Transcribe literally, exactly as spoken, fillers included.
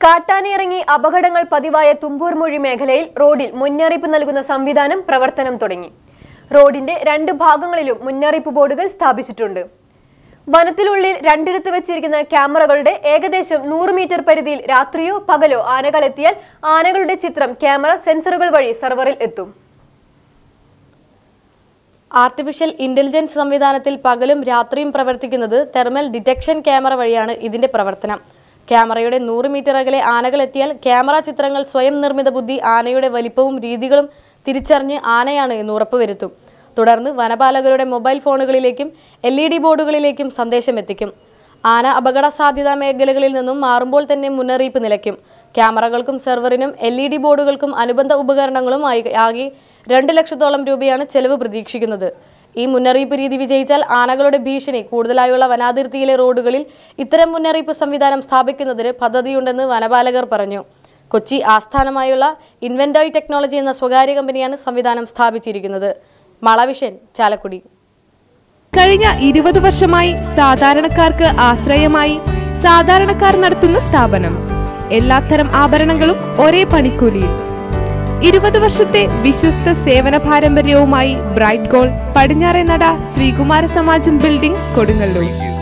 കാട്ടാനിയിറങ്ങി അപകടങ്ങൾ പതിവായ തുമ്പൂർമൊഴി മേഖലയിൽ റോഡിൽ മുന്നറിയിപ്പ് നൽകുന്ന സംവിധാനം പ്രവർത്തനം തുടങ്ങി. റോഡിന്റെ രണ്ട് ഭാഗങ്ങളിലും മുന്നറിയിപ്പ് ബോർഡുകൾ സ്ഥാപിച്ചിട്ടുണ്ട്. വനത്തിനുള്ളിൽ രണ്ടിടത്ത് വെച്ചിരിക്കുന്ന ക്യാമറകളുടെ ഏകദേശം നൂറ് മീറ്റർ പരിധിയിൽ രാത്രിയോ പകലോ ആനകൾ എത്തിയാൽ ആനകളുടെ ചിത്രം ക്യാമറ സെൻസറുകൾ വഴി സെർവറിൽ എത്തും. ആർട്ടിഫിഷ്യൽ ഇന്റലിജൻസ് സംവിധാനത്തിൽ പകലും രാത്രിയും പ്രവർത്തിക്കുന്നത് തെർമൽ ഡിറ്റക്ഷൻ ക്യാമറ വഴിയാണ് ഇതിന്റെ പ്രവർത്തനം. ക്യാമറയുടെ നൂറ് മീറ്റർ അകലെ ആനകൾ എത്തിയാൽ ക്യാമറ ചിത്രങ്ങൾ സ്വയം നിർമ്മിത ബുദ്ധി ആനയുടെ വലിപ്പവും രീതികളും തിരിച്ചറിഞ്ഞ് ആനയാണ് എന്ന് ഉറപ്പുവരുത്തും. തുടർന്ന് വനപാലകരുടെ മൊബൈൽ ഫോണുകളിലേക്കും എൽ ഇ ഡി ബോർഡുകളിലേക്കും സന്ദേശം എത്തിക്കും. ആന അപകട സാധ്യതാ മേഖലകളിൽ നിന്നും മാറുമ്പോൾ തന്നെ മുന്നറിയിപ്പ് നിലയ്ക്കും. ക്യാമറകൾക്കും സെർവറിനും എൽ ഇ ഡി ബോർഡുകൾക്കും അനുബന്ധ ഉപകരണങ്ങളും ആകെ രണ്ട് ലക്ഷത്തോളം രൂപയാണ് ചെലവ് പ്രതീക്ഷിക്കുന്നത്. ഈ മുന്നറിയിപ്പ് രീതി വിജയിച്ചാൽ ആനകളുടെ ഭീഷണി കൂടുതലായുള്ള വനാതിർത്തിയിലെ റോഡുകളിൽ ഇത്തരം മുന്നറിയിപ്പ് സംവിധാനം സ്ഥാപിക്കുന്നതിന് പദ്ധതിയുണ്ടെന്ന് വനപാലകർ പറഞ്ഞു. കൊച്ചി ആസ്ഥാനമായുള്ള ഇൻവെന്റോയ് ടെക്നോളജി എന്ന സ്വകാര്യ കമ്പനിയാണ് സംവിധാനം സ്ഥാപിച്ചിരിക്കുന്നത്. മളവിഷൻ, ചാലക്കുടി. കഴിഞ്ഞ ഇരുപത് വർഷമായി സാധാരണക്കാർക്ക് ആശ്രയമായി സാധാരണക്കാർ നടത്തുന്ന സ്ഥാപനം. എല്ലാത്തരം ആഭരണങ്ങളും ഒരേ പണിക്കൂലിയിൽ. ഇരുപത് വർഷത്തെ വിശ്വസ്ത സേവന പാരമ്പര്യവുമായി ബ്രൈറ്റ് ഗോൾഡ്, പടിഞ്ഞാറേ നട, ശ്രീകുമാര സമാജം ബിൽഡിംഗ്, കൊടുങ്ങല്ലൂർ.